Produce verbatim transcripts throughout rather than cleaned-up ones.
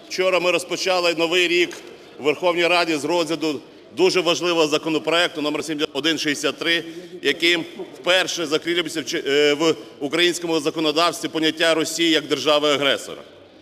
Вчора ми розпочали новий рік у Верховній Раді з розгляду дуже важливого законопроекту номер сімдесят один шістдесят три, яким вперше закріпився в українському законодавстві поняття Росії як держави-агресора.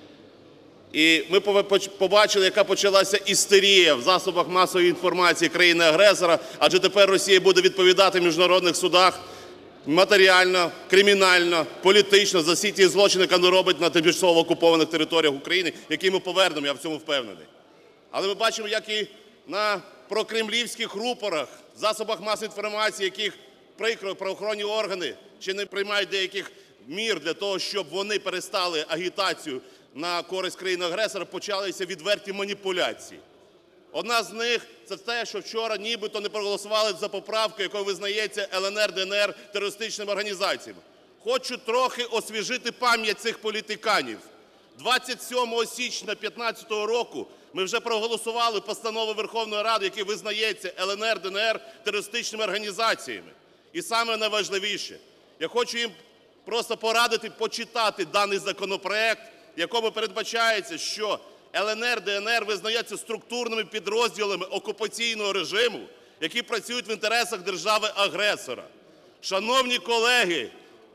І ми побачили, яка почалася істерія в засобах масової інформації країни-агресора, адже тепер Росія буде відповідати в міжнародних судах матеріально, кримінально, політично за всі ті злочини, які вона робить на тимчасово окупованих територіях України, які ми повернемо, я в цьому впевнений. Але ми бачимо, як і на прокремлівських рупорах, засобах масової інформації, яких прикро правоохоронні органи чи не приймають деяких мір для того, щоб вони перестали агітацію на користь країни-агресора, почалися відверті маніпуляції. Одна з них – це те, що вчора нібито не проголосували за поправку, якою визнається Л Н Р, Д Н Р терористичними організаціями. Хочу трохи освіжити пам'ять цих політиканів. двадцять сьомого січня дві тисячі п'ятнадцятого року ми вже проголосували постанову Верховної Ради, якою визнається Л Н Р, Д Н Р терористичними організаціями. І саме найважливіше, я хочу їм просто порадити почитати даний законопроект, в якому передбачається, що Л Н Р, Д Н Р визнаються структурними підрозділами окупаційного режиму, які працюють в інтересах держави-агресора. Шановні колеги,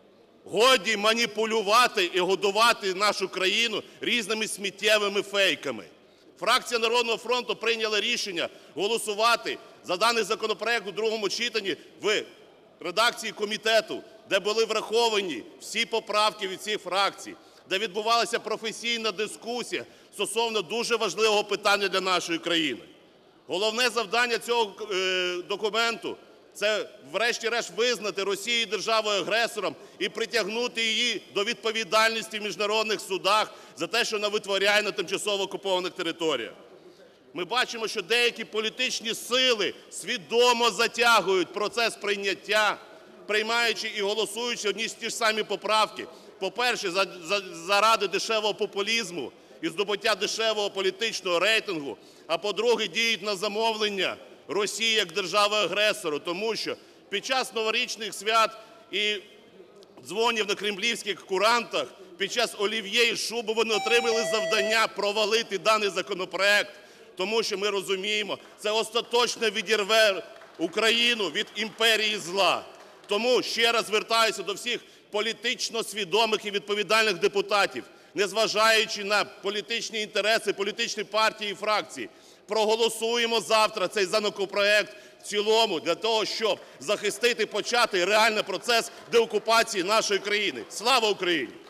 годі маніпулювати і годувати нашу країну різними сміттєвими фейками. Фракція "Народного фронту" прийняла рішення голосувати за даний законопроект у другому читанні в редакції комітету, де були враховані всі поправки від всіх фракцій, де відбувалася професійна дискусія стосовно дуже важливого питання для нашої країни. Головне завдання цього документу – це врешті-решт визнати Росію державою-агресором і притягнути її до відповідальності в міжнародних судах за те, що вона витворяє на тимчасово окупованих територіях. Ми бачимо, що деякі політичні сили свідомо затягують процес прийняття, приймаючи і голосуючи одні й ті ж самі поправки. По-перше, заради дешевого популізму і здобуття дешевого політичного рейтингу, а по-друге, діють на замовлення Росії як держави-агресору, тому що під час новорічних свят і дзвонів на кремлівських курантах, під час олів'є і шуби вони отримали завдання провалити даний законопроект, тому що ми розуміємо, це остаточно відірве Україну від імперії зла. Тому ще раз звертаюся до всіх політично свідомих і відповідальних депутатів, незважаючи на політичні інтереси, політичні партії і фракції, проголосуємо завтра цей законопроект в цілому для того, щоб захистити, почати реальний процес деокупації нашої країни. Слава Україні!